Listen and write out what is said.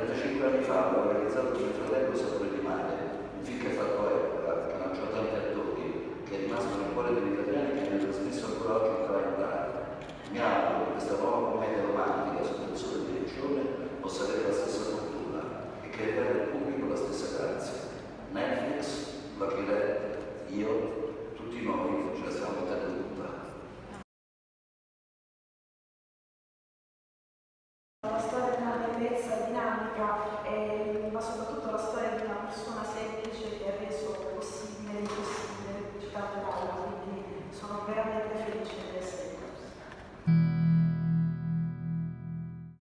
35 anni fa avevo realizzato Mio fratello Sapore di mare, un film che ha fatto epoca, che lanciò tanti attori, che è rimasto nel cuore degli italiani, che viene trasmesso ancora oggi in prime time. Mi auguro che questa nuova commedia romantica sotto il sole di Riccione possa avere la stessa fortuna e che rivela al pubblico la stessa grazia. Netflix, Lucky Red, io, tutti noi ce la stiamo mettendo tutta. La storia di una bellezza dinamica, ma soprattutto la storia di una persona semplice che ha reso possibile